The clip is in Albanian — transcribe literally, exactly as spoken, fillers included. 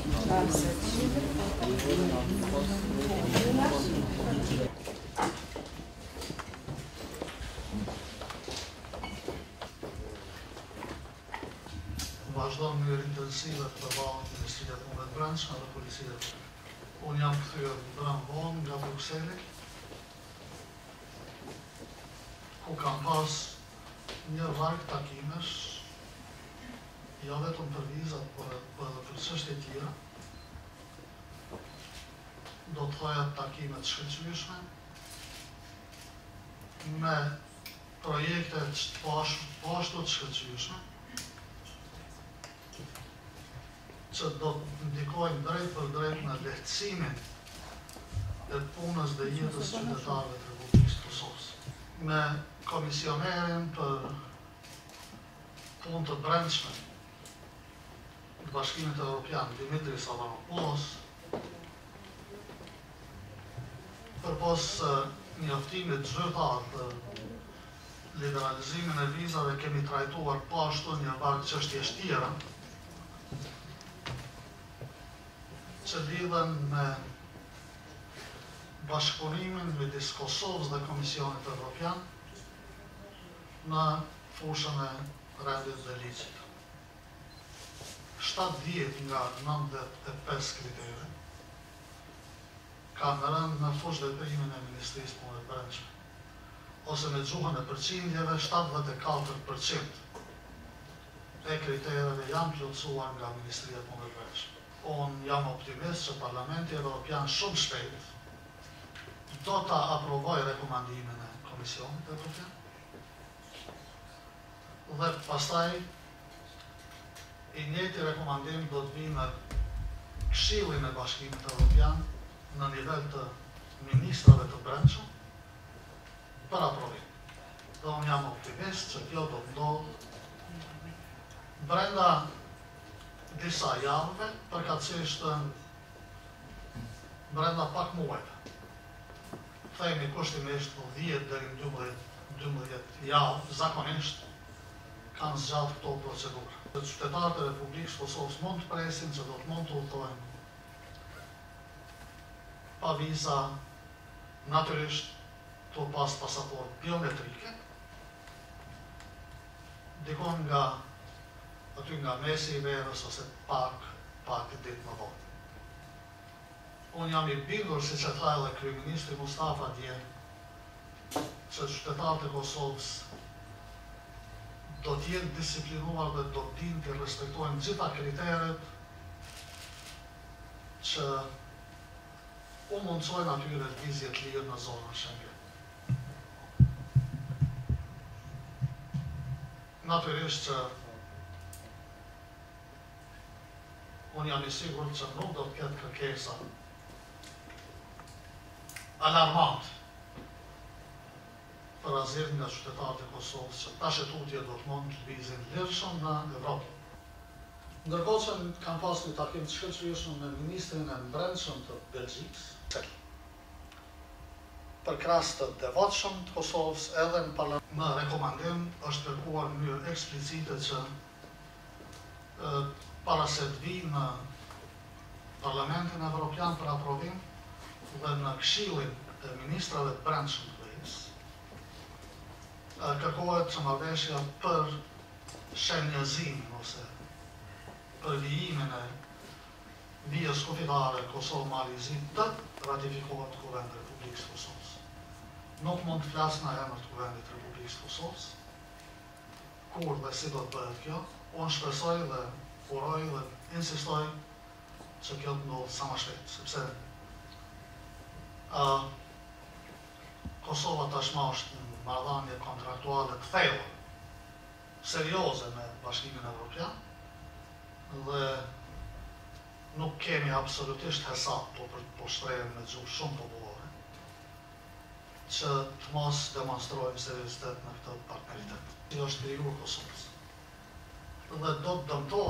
Vazhdon mënyrë intensive të përballë Ministria e Punëve të Brendshme dhe Policia. Unë jam kthyer brenda vonë nga Brukseli, ku kam pas një varg takimesh, jo vetëm për vizat, por edhe për çështje tjera. Do të thoya takime të shkëlqyeshme, me projekte po ashtu të shkëlqyeshme, që do të ndikojnë drejt për drejt në lehtësimin e punës dhe jetës qytetarëve të Republikës së Kosovës. Me komisionerin për punë të brendshme të Bashkimit Evropian, Dimitris Avramopoulos, përpos njoftimit zyrtar për liberalizimin e vizave, kemi trajtuar po ashtu një varg çështjesh tjera, që lidhen me bashkëpunimin midis Kosovës dhe Komisionit Evropian në fushën e rendit dhe ligjit. shtatëdhjetë nga nëntëdhjetë e pesë kritere kanë rënë në fushë veprimin e Ministrisë Punëve të Brendshme, ose me gjuhën e përqindjeve, shtatëdhjetë e katër përqind e kritereve janë plotësuar nga Ministria e Punëve të Brendshme. Unë jam optimist që Parlamenti Evropian shumë shpejt do ta aprovoj rekomandimin e Komisionit Evropian dhe pastaj i njëjti rekomandim do të vijë në Këshillin e Bashkimit Evropian në nivel të ministrave të brendshëm për aprovim. Dhe unë jam optimist që kjo do të ndodhë brenda disa javëve, përkatësisht brenda pak muajve. Themi kushtimisht dhjetë deri në dymbëdhjetë javë, zakonisht kanë zgjatë këto procedura. Qytetarët e Republikës së Kosovës mund të presin që do të mund të udhtojnë pa viza, natyrisht të pas pasaportë biometrike, dikon nga aty nga mesi i verës ose pak, pak ditë më vonë. Unë jam i bindur, si që tha edhe kryeministri Mustafa dje, që qytetarët e Kosovës do të jenë disiplinuar dhe do të dinë të respektojnë gjitha kriteret që u mundsojnë atyre lëvizje të lirë në zonën Schengen. Natyrisht që unë jam i sigurt që nuk do të ketë kërkesa alarmant për azil nga qytetarët e Kosovës që tash e tutje do të mund të lëvizin lirshëm në Evropë. Ndërkohë që kam pas një takim të shkëlqyeshëm me ministrin e brendshëm të Belgjikës, për krahas të devotshëm të Kosovës, edhe në parlament në rekomandim është kërkuar në mënyrë eksplicite që e, para se të vijë në Parlamentin Evropian për aprovim dhe në Këshillin e Ministrave të Brendshëm të vë-s, kërkohet që marrëveshja për shenjëzimin ose për vijimin e vijës kufitare Kosovë-Malizi të ratifikohet Kuvendi i Republikës së Kosovës. Nuk mund të flas në emër të Kuvendit të Republikës së Kosovës, kur dhe si do të bëhet kjo. Unë shpresoj dhe uroj dhe insistoj që kjo të ndodhë sa më shpejt, sepse uh, Kosova tashmë është në marrëdhënie kontraktuale të thella, serioze me Bashkimin Evropian dhe nuk kemi absolutisht hesap po për po shprehjem me gjuhë shumë popullore që të mos demonstrojmë seriozitet në këtë partneritet. Kjo është krijuar Kosovës. Dhe do të dëmtohet